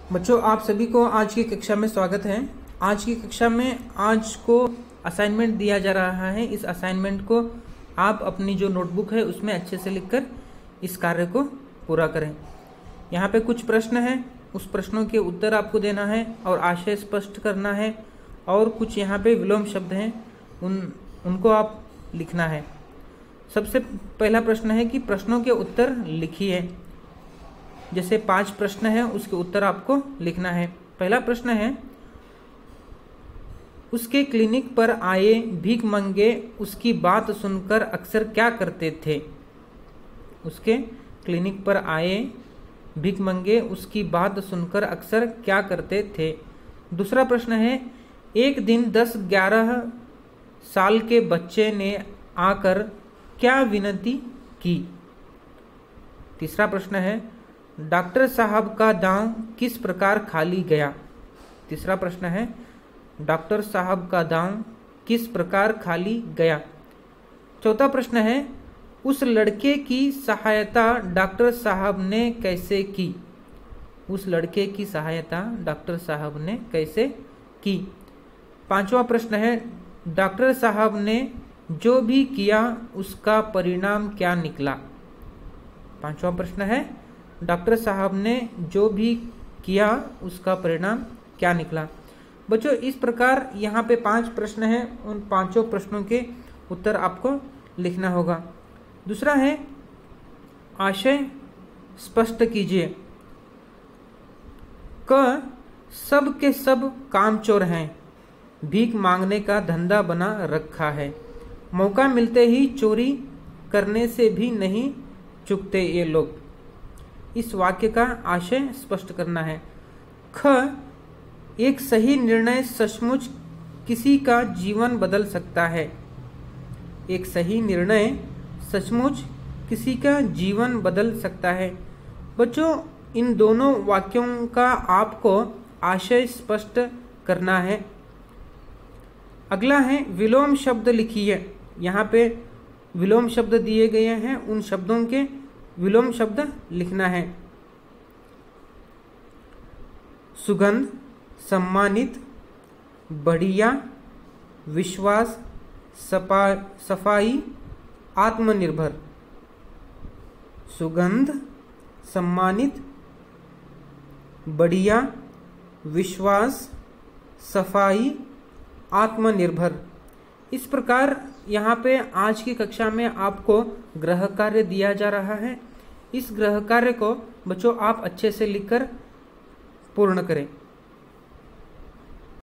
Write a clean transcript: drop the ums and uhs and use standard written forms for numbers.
बच्चों, आप सभी को आज की कक्षा में स्वागत है। आज की कक्षा में आज को असाइनमेंट दिया जा रहा है। इस असाइनमेंट को आप अपनी जो नोटबुक है उसमें अच्छे से लिखकर इस कार्य को पूरा करें। यहाँ पे कुछ प्रश्न हैं, उस प्रश्नों के उत्तर आपको देना है और आशय स्पष्ट करना है, और कुछ यहाँ पे विलोम शब्द हैं उनको आप लिखना है। सबसे पहला प्रश्न है कि प्रश्नों के उत्तर लिखिए। जैसे 5 प्रश्न है, उसके उत्तर आपको लिखना है। पहला प्रश्न है, उसके क्लिनिक पर आए भीख मंगे उसकी बात सुनकर अक्सर क्या करते थे। उसके क्लिनिक पर आए भीख मंगे उसकी बात सुनकर अक्सर क्या करते थे। दूसरा प्रश्न है, एक दिन 10-11 साल के बच्चे ने आकर क्या विनती की। तीसरा प्रश्न है, डॉक्टर साहब का दांव किस प्रकार खाली गया। तीसरा प्रश्न है, डॉक्टर साहब का दांव किस प्रकार खाली गया। चौथा प्रश्न है, उस लड़के की सहायता डॉक्टर साहब ने कैसे की। उस लड़के की सहायता डॉक्टर साहब ने कैसे की। पांचवा प्रश्न है, डॉक्टर साहब ने जो भी किया उसका परिणाम क्या निकला। पांचवा प्रश्न है, डॉक्टर साहब ने जो भी किया उसका परिणाम क्या निकला। बच्चों, इस प्रकार यहाँ पे 5 प्रश्न हैं, उन 5 प्रश्नों के उत्तर आपको लिखना होगा। दूसरा है, आशय स्पष्ट कीजिए। क सब के सब कामचोर हैं, भीख मांगने का धंधा बना रखा है, मौका मिलते ही चोरी करने से भी नहीं चूकते ये लोग। इस वाक्य का आशय स्पष्ट करना है। ख एक सही निर्णय सचमुच किसी का जीवन बदल सकता है। एक सही निर्णय सचमुच किसी का जीवन बदल सकता है। बच्चों, इन दोनों वाक्यों का आपको आशय स्पष्ट करना है। अगला है, विलोम शब्द लिखिए। यहाँ पे विलोम शब्द दिए गए हैं, उन शब्दों के विलोम शब्द लिखना है। सुगंध, सम्मानित, बढ़िया, विश्वास, सफाई, आत्मनिर्भर। सुगंध, सम्मानित, बढ़िया, विश्वास, सफाई, आत्मनिर्भर। इस प्रकार यहाँ पे आज की कक्षा में आपको गृह कार्य दिया जा रहा है। इस गृह कार्य को बच्चों आप अच्छे से लिखकर पूर्ण करें।